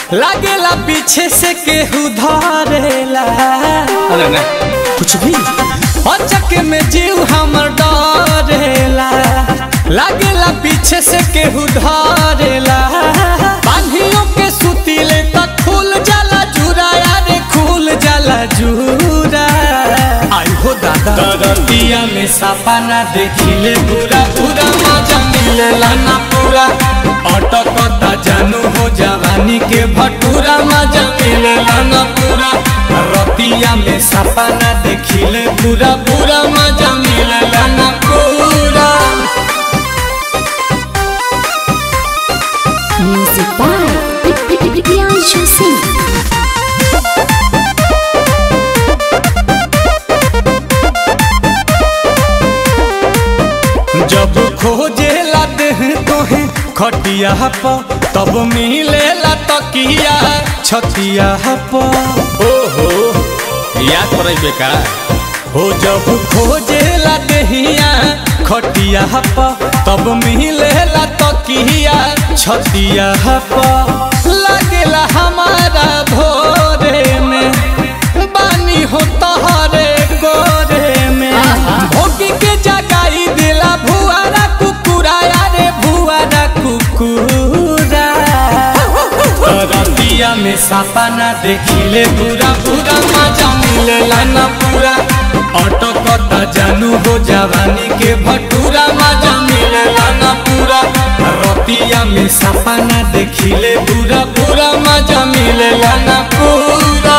लागेला पीछे से केहू धरेला। अरे ना कुछ भी अचक में जीव हमर डरेला। लागेला पीछे से केहू धरेला। बांधियों के सुतीले तक खुल जाला जूरा यारे खुल जाला जूरा। आई हो दादा दरतिया में सपना देखिले पूरा पूरा मजा मिलेला ना पूरा। अटकता जानू हो जवानी के भटूरा मजा मिलेला ना पूरा। रतिया में सपना देखिले पूरा पूरा मजा मिलेला ना पूरा। Music by Priyanshu Singh। जब खोजेला देह तोहे खटिया पर तब मिलेला तकिया छतिया पर। ओहो याद पड़े बेका हो जब खोजेला देहिया खटिया पर तब मिलेला तकिया छतिया पर। लगेला हमारा भोरे में बानी हो तहरे गोरे में। भोगी के जगाई दिला भुआरा कुकुरा यारे भुआरा कुकुरा। रतिया में सपना देखिले पूरा पूरा मजा मिलेला ना पूरा। अटकता जानू हो जवानी के भटूरा मजा मिलेला ना पूरा। रतिया में सपना देखिले पूरा पूरा मजा मिलेला ना पूरा।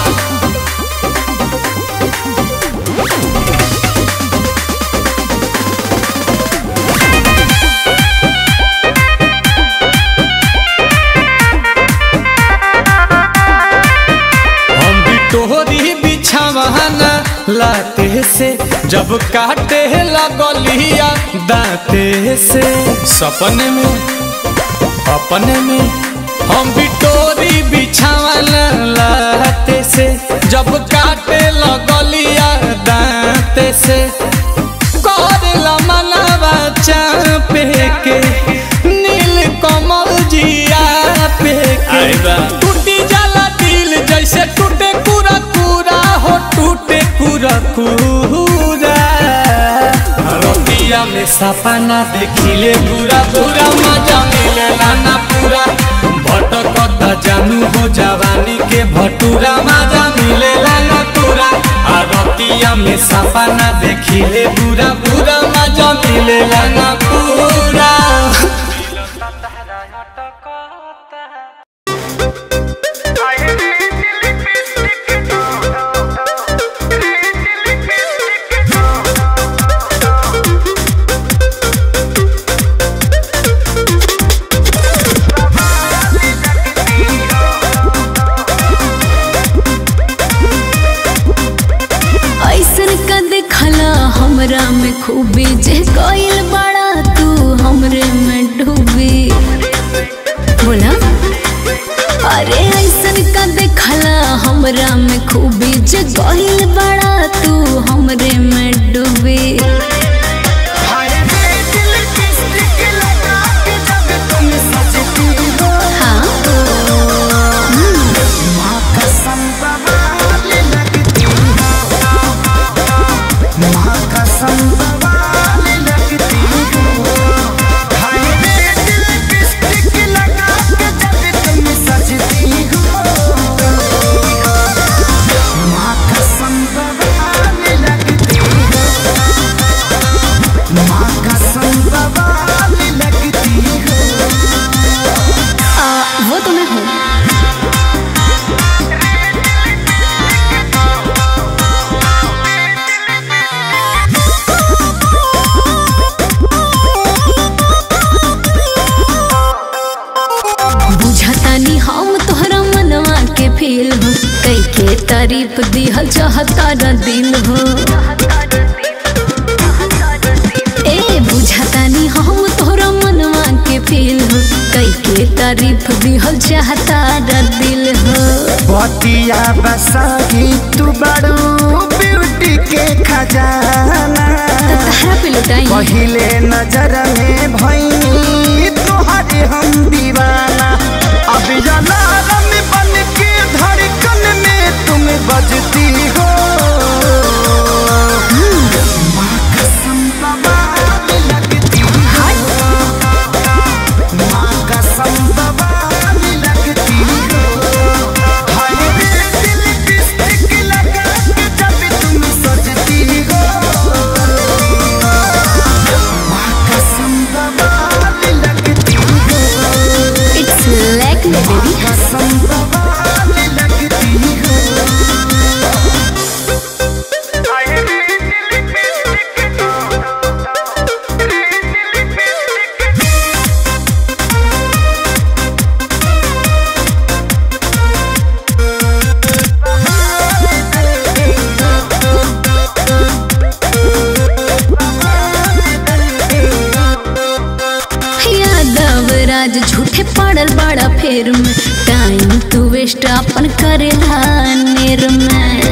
तोहरी बिछावाना लाते से जब काटे लगलिया दाते से। सपने में अपने में हम भी तोरी बिछावाना लाते से जब काटे लगलिया दाते से। करेला मनवा चापे के नील कमल जिया पे के। टूटी जाला दिल जैसे टूटे कुरा कुरा हो टूटे कुरा कुरा। रतिया में सपना देखिले पूरा पूरा मजा मिलेला ना पूरा। भटकता जानू हो जवानी के भटूरा मजा मिलेला ना पूरा। रतिया में सपना देखिले पूरा पूरा मजा मिलेला ना पूरा। हमरा में खूबी जे कोयल बड़ा तू हमरे में डूबी। बोला अरे ऐसन का देखला हमरा में खूबी जे कोयल बड़ा तू हमरे में डूबी। तारीफ दिहल चाहता दिल हो। ए बुझातानी हम तोहरा मनवा के फील हो। कई के तारीफ दिहल चाहता दिल हो। बतिया बसाही तू बड़ू ब्यूटी के खजाना। तहरा पे लुटाई पहले नजर में भई तोहरे हम दीवाना। अब जलालम करेला नेर में।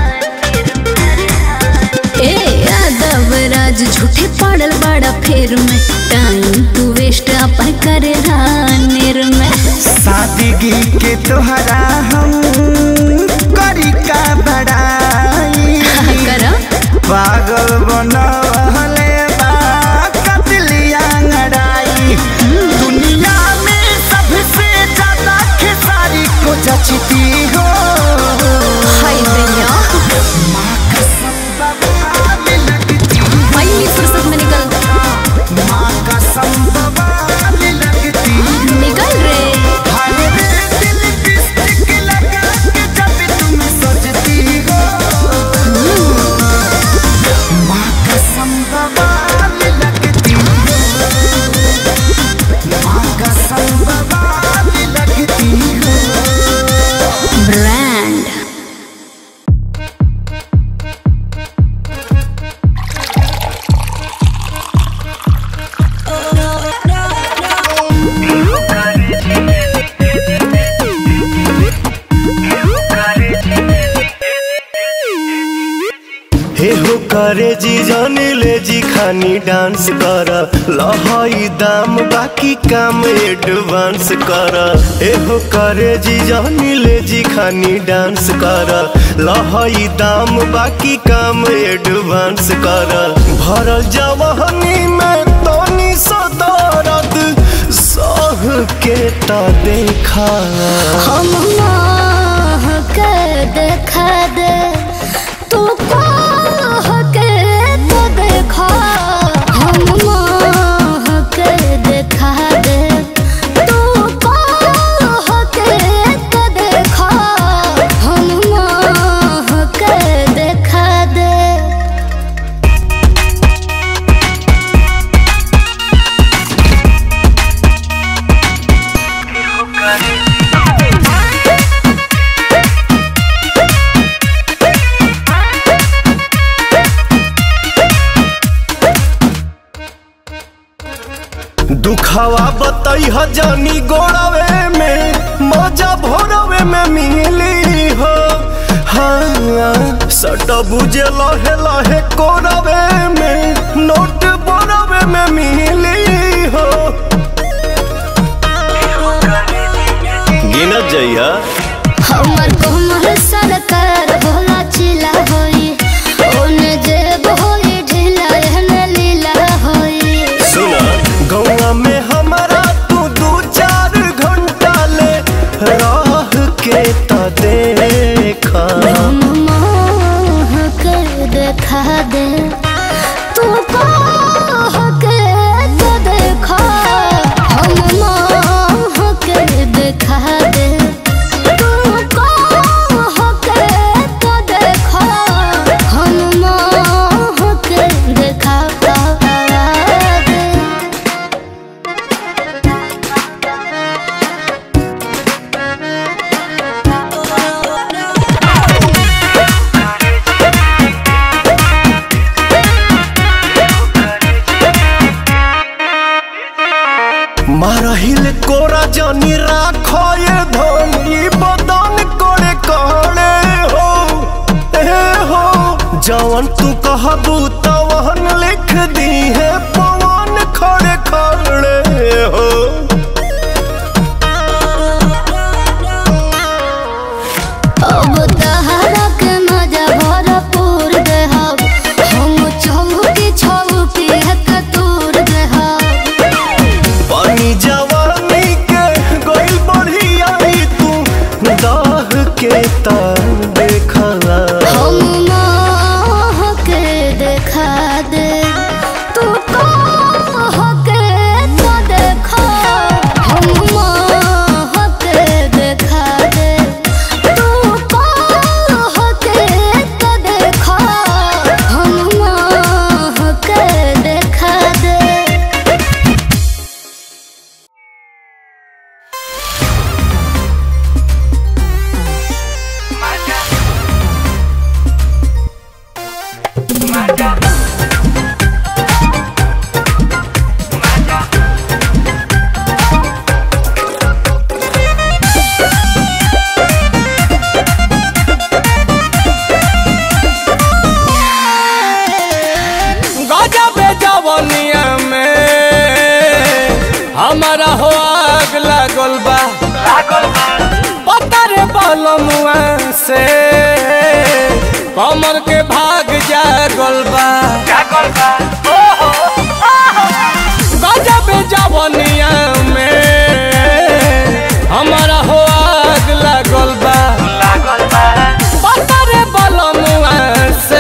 ए यादव राज झूठे पड़ल बड़ा फेर में, टाइम तू वेस्ट अपन करेला नेर में। सादगी के तोहरा हम करी का बड़ाई करा पागल बनवले बा कतलिया लड़ाई। दुनिया में सबसे ज्यादा खेसारी को जचती हो। हाय भैया माँ कसम बवाल लगती हो। पहली फुर्सत में निकल। माँ कसम बवाल लगती हो। निकल रे। ब्रांड हे हो करे जी जाने ले जी खानी डांस कर लहाई दाम बाकी काम एडवांस कर। हे हो करे जी जाने ले जी खानी डांस कर लहाई दाम बाकी काम एडवांस कर। भरल जवानी में तोनी सदारत सह के ता देखा हम माह के देखा दे तू कह के तो देखा। हम माह के देखा दे तू कह के तो देखा। हम माह के देखा दे। दुखावा बताई जानी गोड़ावे में मजा भोरवे में मिली हो। हाँ सट बुझे लहे लहे कोरवे में नोट बोरवे में मिली हो। गिनत जइया हमर कोमल सरकार भोला चिला होई, ओने जेब होई ढीला एहने लीला होई। सुना गौआ में हमारा तू 2-4 घंटा ले राह के ता देखा। हम माह के देखा दे तू कह के तो देखा। हम माह के देखा दे तू कह के तो देखा। हम माह के देखा दे। मारहिल कोरा जानी राखो ये धनी बदन कोड़े कोड़े हो। ए हो जवन तू कहबू तवन लिख दी है पवन खड़े खड़े हो। अब तहरा के मजा भरपूर देहब, हम चौकी छौकी के तूर देहब। पानी जवानी के गोइल बढ़िया तू दाह के ता देखा। हम माह के देखा दे तू कह के तो देखा। हम माह के देखा दे तू कह हमारा हो आग लागल बा पता रे बलमुआ से कमर के भाग जागल बा गजब जवनिया में हमारा हो आग लागल बा पता रे बलमुआ से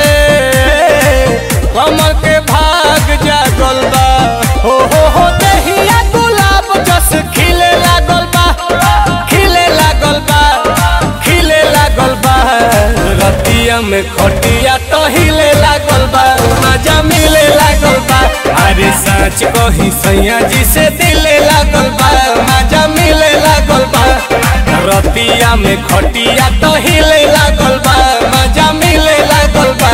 कमर के भाग जागल बा हो दहिया गुलाब जस खिले लागल बा खिले लागल बा खिले लागल बा रतिया में खटिया तो हिले लागल बा मजा मिले लागल बा अरे सच कही सैया जी से दिले लागल बा मजा मिले लागल बा रतिया में खटिया तो हिले लागल बा मजा मिले लागल बा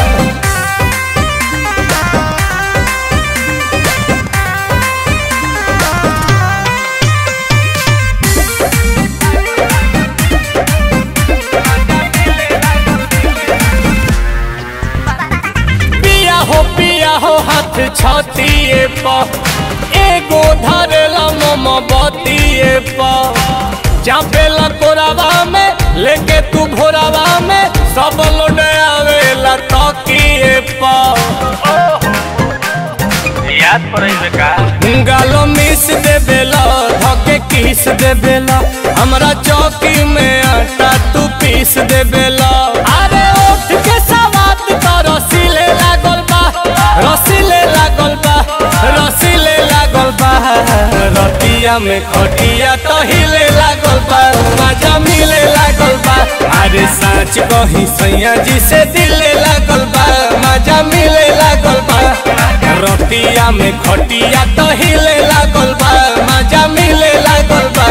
पिया हो हाथ छतिए पर एगो धरेला मोमबत्तिए पर चापेला कोरावा में लेके तू भोरावा में सब लोड आवेला तकिए पर याद पड़े का गालो मिस देवेला धके किस देवेला हमरा चौकी में आटा तू पीस देवेला अरे उठ के सवात तो रसीले लागल बा रसीले लागल बा रसीले लागल बा रतिया में खटिया तो हिले लागल बा मजा मिले लागल बा अरे सच कही सैया जी से दिले लागल बा मजा मिले लागल बा रतिया में खटिया तो हिले लागल बा मजा मिले लागल बा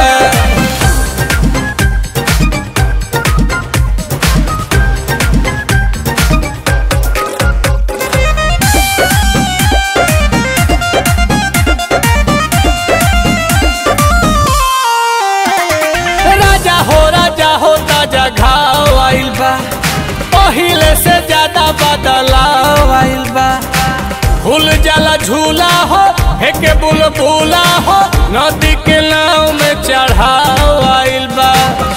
राजा हो ताजा घाव आइल बा पहिले से ज्यादा बदलाव आइल बा फूल जाला झूला हो हेके बुलबुला हो नदी के नाव में चढ़ाव आइल बा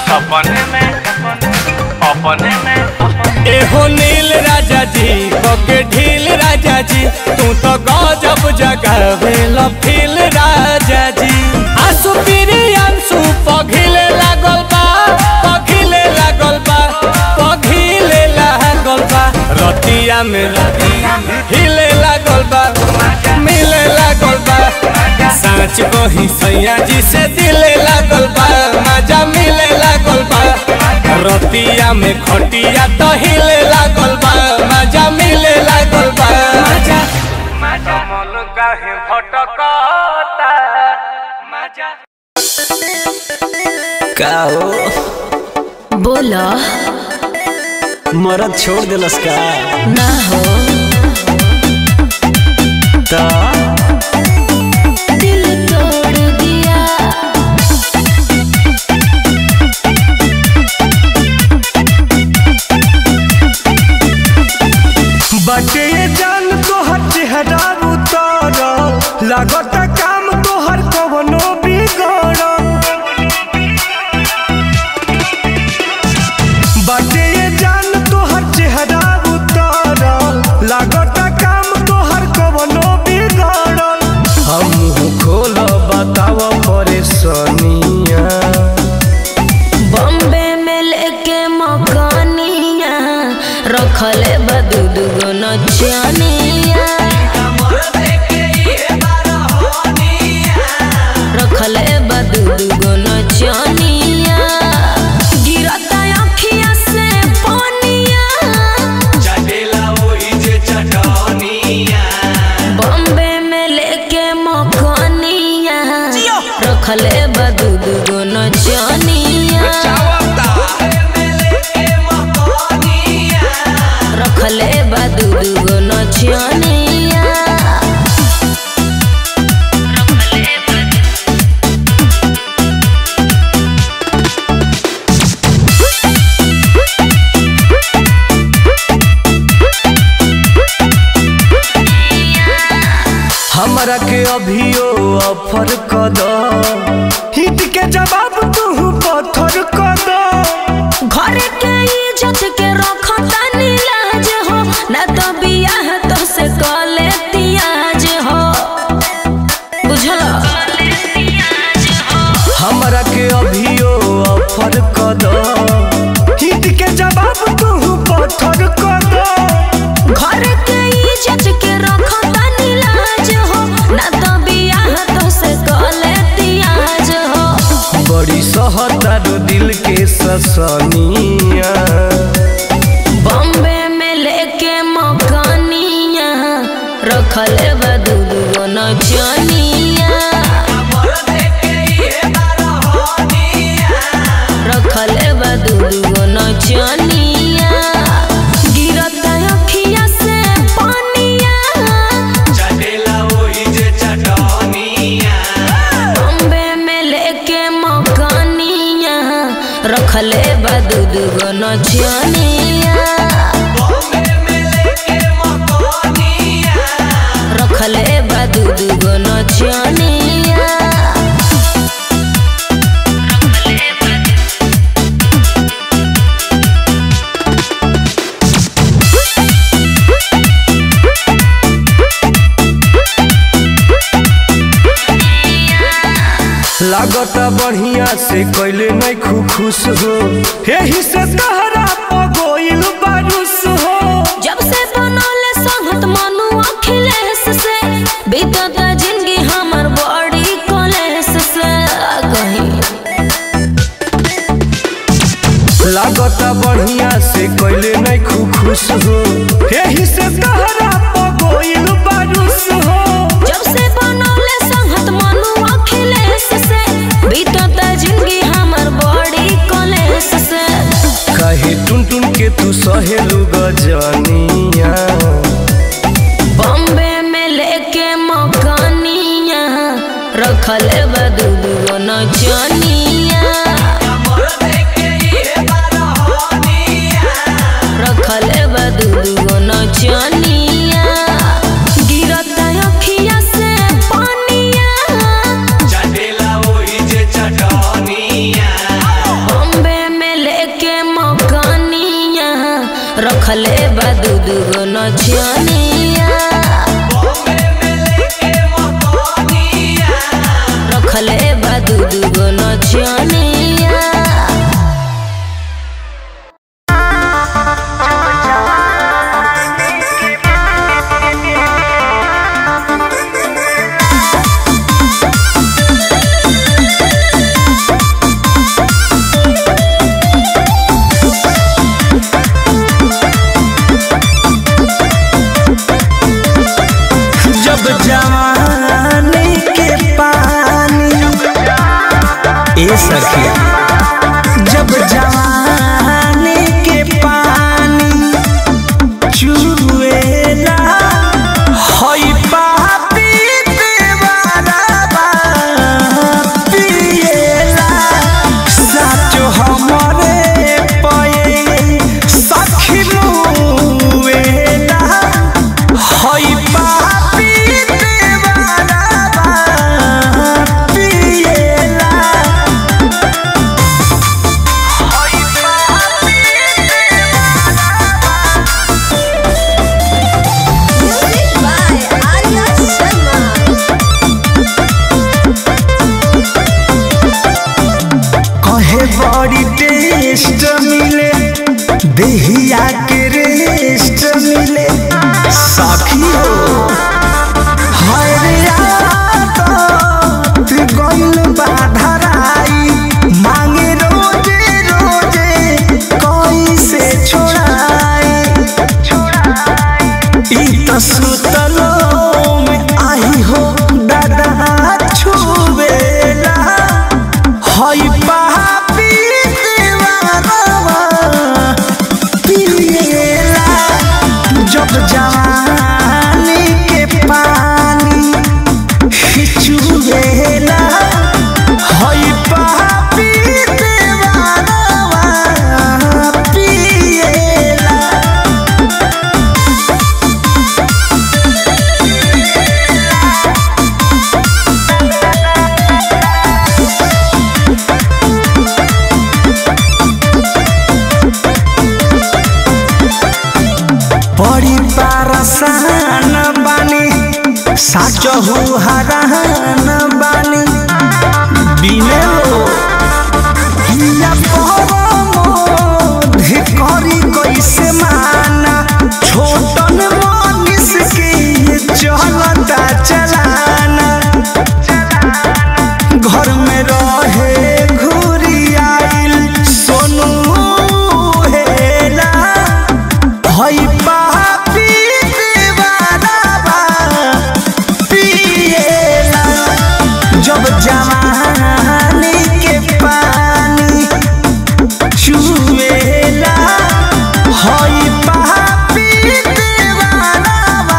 अपने में एहो नील राजा जी बके ढील राजा जी तू तो गजब जगावेला फील राजा जी आंसू पीरी आंसू पघिले लागल बा पघिले लागल बा पघिले लागल बा रतिया में हिले लागल बा मिले लागल बा सच कही सैया जी से दिले लागल बा मजा मिले लागल बा रतिया में खटिया तो हिले लागल बा मजा मिले लागल बा मजा मन काहे भटकता मजा का हो बोला मरद छोड़ दिलस का ना हो ता दिल तोड़ दिया बटे जान तोहर चेहरा उतर लागत काम तोहर कवनो बिगड़ बटे जान तोहर चेहरा उतर लागत काम तोहर कवनो बिगड़ हम खोल बताव परेशानिया बॉम्बे में लेके मकानिया रखले बदू दुगो नचनिया रखले बदू दुगो नचनिया गिरता अखिया से पानिया बॉम्बे में लेके मकानिया रखले बदू दुगो नचनिया रखले बदू दुगो नचनिया अभियो ऑफर कर दो, हिट के जवाब तू पत्थर कर दो। घर के इज्जत के रखो तनी लाज हो, ना तो बियाह तो से कले तियाज हो, बुझलो? हमरा के अभियो ऑफर कर दो, हिट के जवाब तू पत्थर कर दो। घर के इज्जत के रखो तनी लाज हो, ना तो बियाह तो से कले तियाज हो। बड़ी सहतारू दिल के ससनिया, बॉम्बे में लेके मकानिया, रखले बा दूगो नचनिया, रखले बा दूगो नचनिया। गिरता अखिया से पानिया, चटेला ओही जे चटनिया। बॉम्बे में लेके मकानिया, रखले बा दूगो नचनिया, रखले बा दूगो नचनिया। लागता बढ़िया से कैले नहीं खुश हो, यही से तहरा पगोइल बारूस हो। जब से बनले संगत मनु अखिलेश से, बीतत जिंदगी हमर बड़ी कलेश से। कहीं लागता बढ़िया से कैले नहीं खुश हो, यही से तहरा पगोइल बारूस हो। जब से बनले संगत मनु अखिलेश से, बीतत जिंदगी हमर बड़ी कलेश से। कहे टुन टुन के तू सहेलू गजनिया, बॉम्बे में लेके मकानिया, रखले बा दूगो नचनिया, रखले बा दूगो नचनिया। गिरता अखिया से पानिया, चटेला ओही जे चटनिया। बॉम्बे में लेके मकानिया, रखले बा दूगो नचनिया, रखले बा दूगो नचनिया। जब जवानी के पानी ए सखिया, जब जवानी के पानी चुएला, हई पापी देवरबा पिएला, साचो हमरे पये सखी मुएला, हई पापी देवरबा पिएला, हई पापी Music by Arya Sharma. कहे बड़ी टेस्ट मिले, देहिया के रेस्ट मिले, साखी हो हाय रे आदत गइल बाधराई, मांगे रोजे रोजे कैसे छोड़ाई। ई त सुतलो में आई हो दादा छुबेला, हई पापी देवरबा पिएला, जब जवानी चहु हरान बानी बिने हो हिया परमोधि करी कैसे माना छोटन मनीष के चलता चलाना घर में रहे घुरी आइल सोनू हेला हई पापी दीवाना पिएला जब जवानी के पानी चुएला हई पापी दीवाना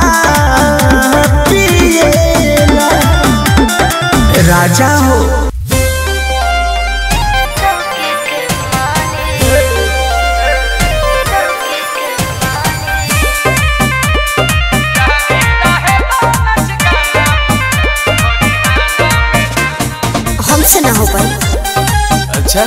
पिएला राजा हो हमसे ना हो पाई। अच्छा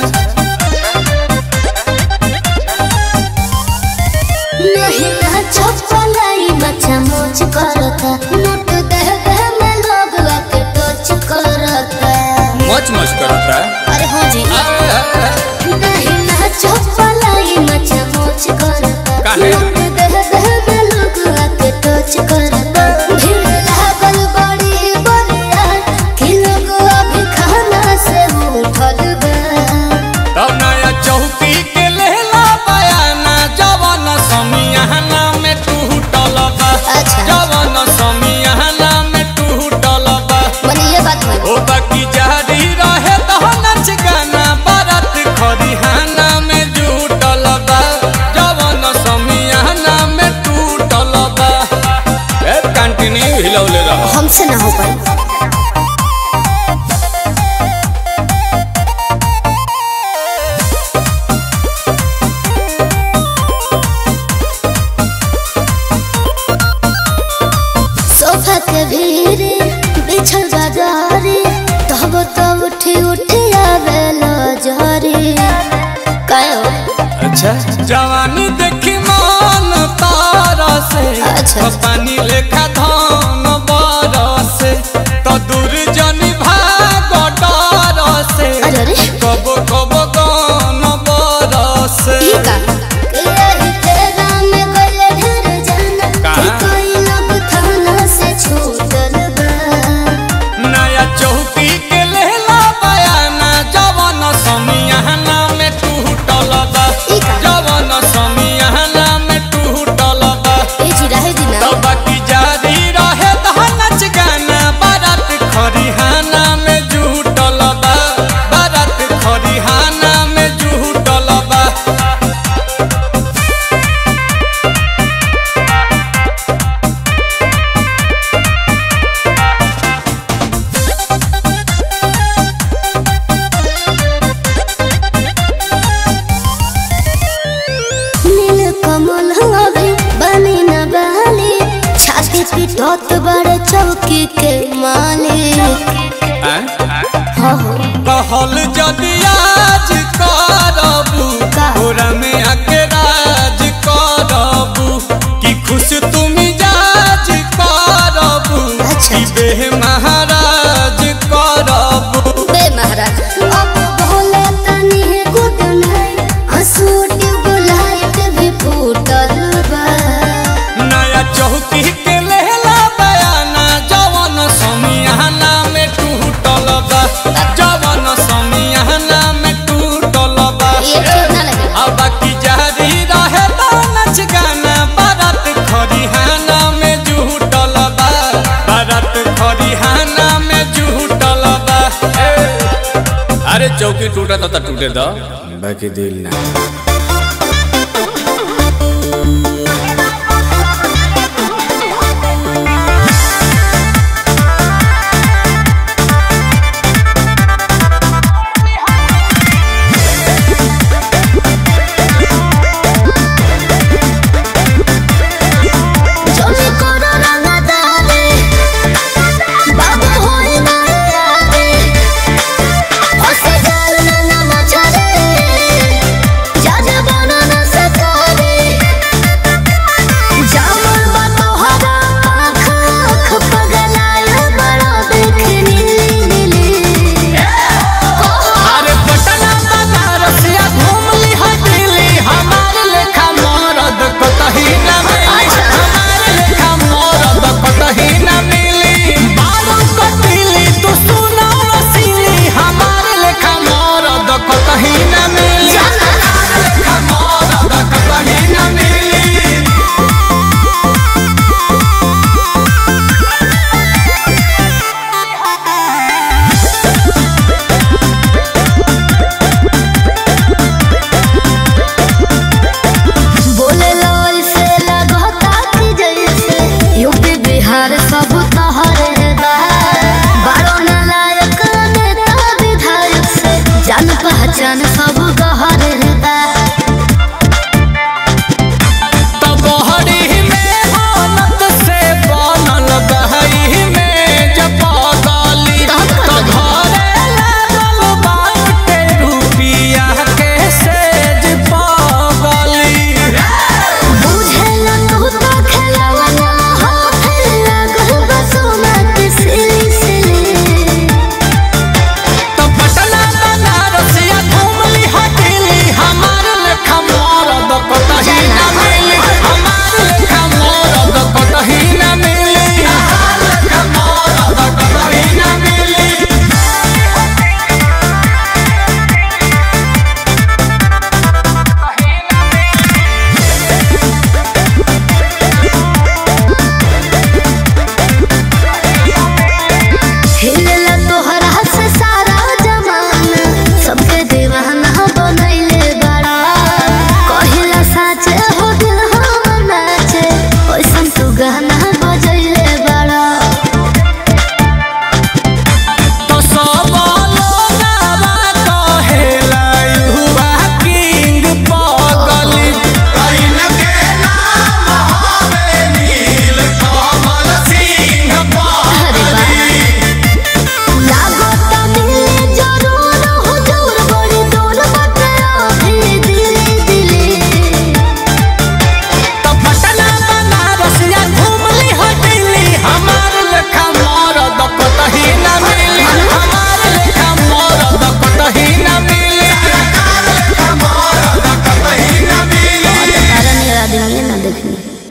नहीं ना चपलाई बच्चा मोच करता नोट दे दे में लोग आके टच करता मच मच करता है। अरे हो जी नहीं ना चपलाई बच्चा मोच करता काहे? नोट दे दे में लोग आके टच करता भीड़ लागल बड़ी बड़िया कि लोग अभी खाना से उठल बा तब नया चौकी के लेला बयाना जवन समियाना में टूटल बा। अच्छा। जवन समियाना में टूटल बा। मने ये बात है ओ बाकी जारी रहे तो नच गाना बारात खरिहाना में जुटल बा। जवन समियाना में टूटल बा। ए कंटिन्यू हिलौले रह। हमसे ना हो पाई। सोफा के भीरे बिछल बाजारी तब तो उठी उठी आवे लजारी कायो अच्छा जवानी देखी मन तारा से अच्छा। पानी लेखा धान बरसे तो दूर जनी भाग डर से अरे अरे कबो कबो गान बरसे ई का यही तेरा में गले ढेर जाना का? कि कोई लोग थाना से छूटल बा नया चौकी के लेला बयाना जवन समियाना में टूटल बा। ई का? जवन समियाना में टूटल बा। ए जी रहे दिना तो बाकी जारी रहे तो नच गाना बारात खरिहाना में जुटल बा। बारात खरिहाना में जुटल बा। नील कमल अभी बनी न बहली छाती पिटत बड़े चौकी के मालिक हो कहल जदि आज करबू का? तोरा में आके राज करबू कि खुश तुम जाज करबू अच्छा। कि बेह महाराज करबू। बे महाराज अब भोले तनी गुड नाइट हंसूट बुलाइट भी फूटल बा नया चौकी के लेला बयाना जवन समियाना में टूटल बा। जवन समियाना में टूटल बा। ये ठीक ना लगे अब बाकी जारी रहे तो नच गाना बारात खरिहाना में जुटल बा। बारात खरिहाना में जुटल बा। अरे चौकी टूटा तो टूटे दो बाकी दिल ना।